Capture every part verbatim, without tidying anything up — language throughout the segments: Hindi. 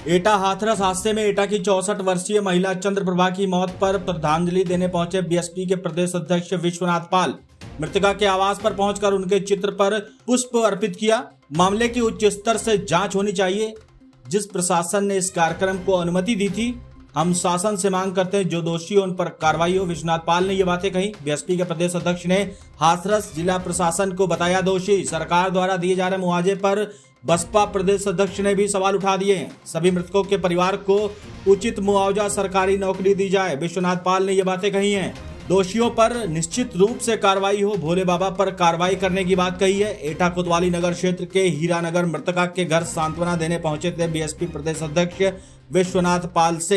एटा हाथरस हादसे में एटा की चौसठ वर्षीय महिला चंद्रप्रभा की मौत पर श्रद्धांजलि देने पहुंचे बीएसपी के प्रदेश अध्यक्ष विश्वनाथ पाल। मृतका के आवास पर पहुंचकर उनके चित्र पर पुष्प अर्पित किया। मामले की उच्च स्तर से जांच होनी चाहिए। जिस प्रशासन ने इस कार्यक्रम को अनुमति दी थी, हम शासन से मांग करते हैं जो दोषी उन पर कार्रवाई हो। विश्वनाथ पाल ने ये बातें कही। बीएसपी के प्रदेश अध्यक्ष ने हाथरस जिला प्रशासन को बताया दोषी। सरकार द्वारा दिए जा रहे मुआवजे पर बसपा प्रदेश अध्यक्ष ने भी सवाल उठा दिए हैं। सभी मृतकों के परिवार को उचित मुआवजा, सरकारी नौकरी दी जाए। विश्वनाथ पाल ने ये बातें कही हैं। दोषियों पर निश्चित रूप से कार्रवाई हो। भोले बाबा पर कार्रवाई करने की बात कही है। एटा कोतवाली नगर क्षेत्र के हीरानगर मृतका के घर सांत्वना देने पहुंचे थे बीएसपी प्रदेश अध्यक्ष विश्वनाथ पाल सिंह।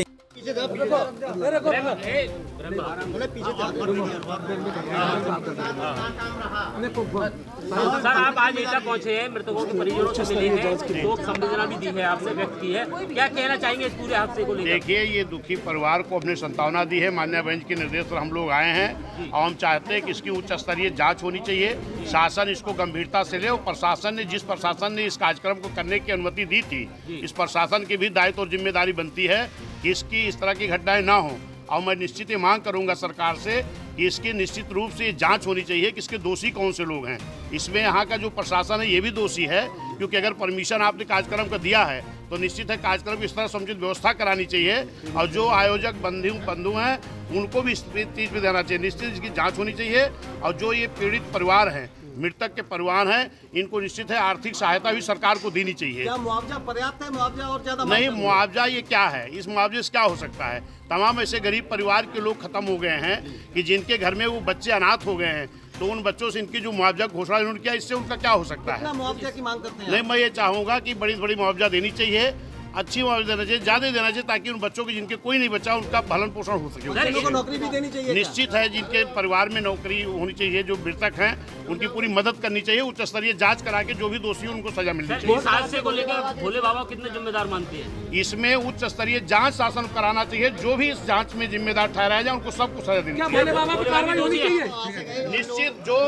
सर, आप आज एटा पहुंचे हैं, मृतकों के परिजनों से मिले हैं, शोक संवेदना भी दी है, आपसे व्यक्त की है, क्या कहना चाहेंगे इस पूरे हादसे को लेकर? देखिए, ये दुखी परिवार को अपनी सांत्वना दी है। माननीय बेंच के निर्देश पर हम लोग आए हैं और हम चाहते हैं कि इसकी उच्च स्तरीय जांच होनी चाहिए। शासन इसको गंभीरता से ले और प्रशासन ने जिस प्रशासन ने इस कार्यक्रम को करने की अनुमति दी थी, इस प्रशासन की भी दायित्व और जिम्मेदारी बनती है कि इसकी इस तरह की घटनाएं ना हो। और मैं निश्चित ही मांग करूंगा सरकार से कि इसकी निश्चित रूप से जांच होनी चाहिए कि इसके दोषी कौन से लोग हैं। इसमें यहाँ का जो प्रशासन है ये भी दोषी है, क्योंकि अगर परमिशन आपने कार्यक्रम का दिया है तो निश्चित है कार्यक्रम की इस तरह समुचित व्यवस्था करानी चाहिए और जो आयोजक बंधु बंधु हैं उनको भी इस चीज़ पर देना चाहिए। निश्चित इसकी जाँच होनी चाहिए और जो ये पीड़ित परिवार हैं, मृतक के परिवार हैं, इनको निश्चित है आर्थिक सहायता भी सरकार को देनी चाहिए। क्या मुआवजा पर्याप्त है? मुआवजा और ज्यादा नहीं, मुआवजा ये क्या है? इस मुआवजे से क्या हो सकता है? तमाम ऐसे गरीब परिवार के लोग खत्म हो गए हैं कि जिनके घर में वो बच्चे अनाथ हो गए हैं, तो उन बच्चों से इनकी जो मुआवजा घोषणा इन्होंने किया, इससे उनका क्या हो सकता है? मुआवजा की मांग करते हैं? नहीं, मैं ये चाहूँगा कि बड़ी बड़ी मुआवजा देनी चाहिए, अच्छी मुआवजा देना चाहिए, ज्यादा देना चाहिए, ताकि उन बच्चों की जिनके कोई नहीं बचा उनका भरण पोषण हो सके। उनको नौकरी भी देनी चाहिए? निश्चित है, जिनके परिवार में नौकरी होनी चाहिए, जो मृतक हैं उनकी पूरी मदद करनी चाहिए। उच्च स्तरीय जांच करा के जो भी दोषी उनको सजा मिलनी चाहिए। इस हादसे को लेकर भोले बाबा कितने जिम्मेदार मानते हैं? इसमें उच्च स्तरीय जांच शासन कराना चाहिए। जो भी इस जांच में जिम्मेदार ठहराया जाए उनको सबको सजा देनी चाहिए। निश्चित जो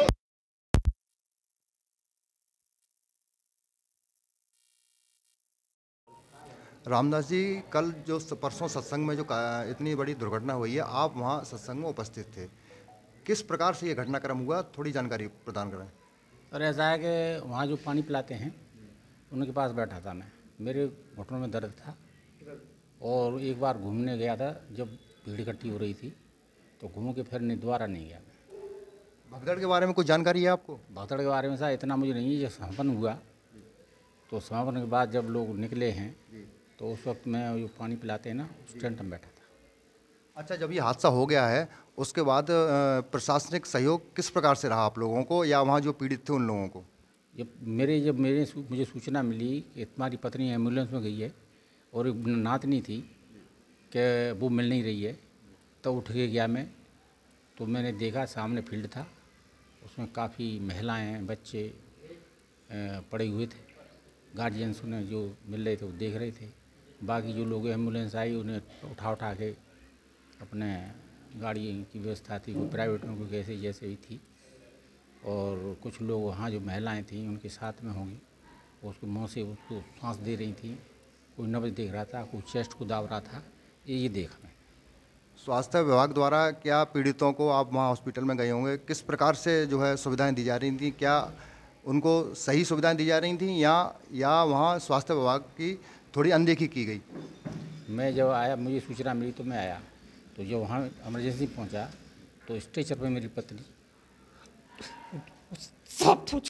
रामदास जी, कल जो परसों सत्संग में जो इतनी बड़ी दुर्घटना हुई है, आप वहाँ सत्संग में उपस्थित थे। किस प्रकार से ये घटनाक्रम हुआ, थोड़ी जानकारी प्रदान करें। और ऐसा है कि वहाँ जो पानी पिलाते हैं उनके पास बैठा था मैं, मेरे घुटनों में दर्द था और एक बार घूमने गया था जब भीड़ इकट्ठी हो रही थी, तो घूम के फिर दोबारा नहीं गया मैं। भगदड़ के बारे में कुछ जानकारी है आपको? भगदड़ के बारे में सर इतना मुझे नहीं है। जब समापन हुआ तो समापन के बाद जब लोग निकले हैं तो उस वक्त मैं जो पानी पिलाते हैं ना, उस टेंट में बैठा था। अच्छा, जब ये हादसा हो गया है उसके बाद प्रशासनिक सहयोग किस प्रकार से रहा आप लोगों को, या वहाँ जो पीड़ित थे उन लोगों को? जब मेरे जब मेरे मुझे सूचना मिली कि तुम्हारी पत्नी एम्बुलेंस में गई है और एक नातनी थी कि वो मिल नहीं रही है, तो उठ के गया मैं, तो मैंने देखा सामने फील्ड था, उसमें काफ़ी महिलाएं बच्चे पड़े हुए थे। गार्जियंस उन्हें जो मिल रहे थे वो देख रहे थे। बाकी जो लोग एम्बुलेंस आई उन्हें उठा उठा के अपने गाड़ी की व्यवस्था थी, कोई प्राइवेट में, कोई कैसे जैसे भी थी। और कुछ लोग वहाँ जो महिलाएं थीं उनके साथ में होंगी, उसको मुँह से उसको सांस दे रही थी। कोई नब्ज देख रहा था, कोई चेस्ट को दाब रहा था, ये ये देखा मैं। स्वास्थ्य विभाग द्वारा क्या पीड़ितों को, आप वहाँ हॉस्पिटल में गए होंगे, किस प्रकार से जो है सुविधाएँ दी जा रही थी? क्या उनको सही सुविधाएं दी जा रही थी या या वहाँ स्वास्थ्य विभाग की थोड़ी अनदेखी की गई? मैं जब आया, मुझे सूचना मिली तो मैं आया, तो जब वहाँ इमरजेंसी पहुँचा तो स्ट्रेचर पे मेरी पत्नी सब